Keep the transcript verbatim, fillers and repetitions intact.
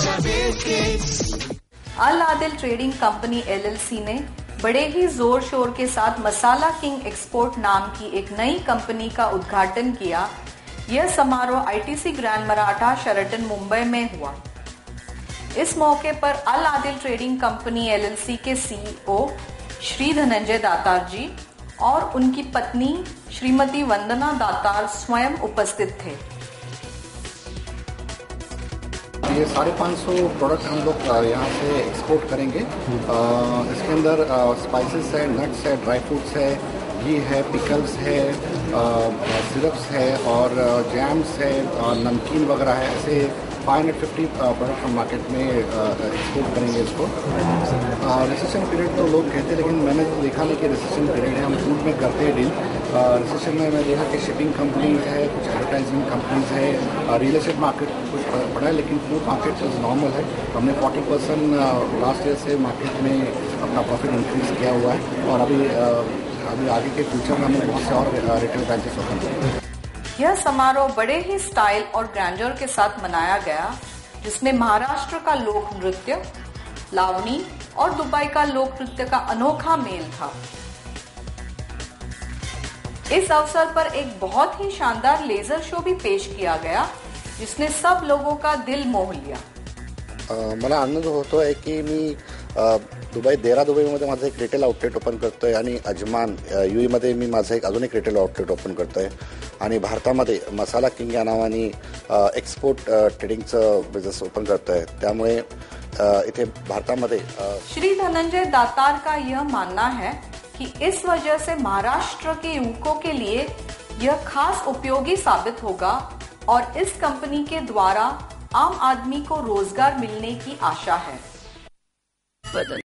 अल Adil trading company LLC ने बड़े ही जोर शोर के साथ मसाला किंग एक्सपोर्ट नाम की एक नई कंपनी का उद्घाटन किया। यह समारोह ITC grand Maratha Sheraton Mumbai में हुआ। इस मौके पर Al Adil trading company LLC के सीईओ श्री धनंजय दातार जी और उनकी पत्नी श्रीमती वंदना दातार स्वयं उपस्थित थे। ये साढ़े पाँच सौ प्रोडक्ट हम लोग यहाँ से एक्सपोर्ट करेंगे। इसके अंदर स्पाइसेस है, नट्स है, ड्राई फ्रूट्स है, घी है, पिकल्स है, सिरप्स है और जैम्स है और नमकीन वगैरह है। ऐसे पाँच सौ पचास प्रोडक्ट हम मार्केट में एक्सपोर्ट करेंगे इसको। रिसेशन पीरियड तो लोग कहते हैं, लेकिन मैंने तो देखा नहीं कि रिसेशन पीरियड है। हम फूड में करते हैं डील। रिसेशन में मैं देखा कि शिपिंग कंपनीज है, कुछ एडवर्टाइजिंग कंपनीज है, रियल एस्टेट मार्केट कुछ पड़ा है, लेकिन फूड मार्केट इज नॉर्मल है। हमने चालीस परसेंट लास्ट ईयर से मार्केट में अपना प्रॉफिट इंक्रीज किया हुआ है और अभी अभी आगे के फ्यूचर में हमें बहुत से और रिटेल ब्रांचेस ओपन करेंगे। यह समारोह बड़े ही स्टाइल और ग्रैंडर के साथ मनाया गया, जिसमें महाराष्ट्र का लोक नृत्य, लावनी और दुबई का लोक नृत्य का अनोखा मेल था। इस अवसर पर एक बहुत ही शानदार लेजर शो भी पेश किया गया, जिसने सब लोगों का दिल मोह लिया। मला आनंद होतोय की मी दुबई देरा दुबईमध्ये माझं एक रिटेल आउटलेट ओपन करतोय आणि अजमान यूएमध्ये मी माझं एक अजून एक रिटेल आउटलेट ओपन करतोय आणि भारतामध्ये मसाला किंग या नावाने एक्सपोर्ट ट्रेडिंगचं बिझनेस ओपन करतोय। त्यामुळे इथे भारतामध्ये श्री धनंजय दातार का यह मानना है कि इस वजह से महाराष्ट्र के युवकों के लिए यह खास उपयोगी साबित होगा और इस कंपनी के द्वारा आम आदमी को रोजगार मिलने की आशा है।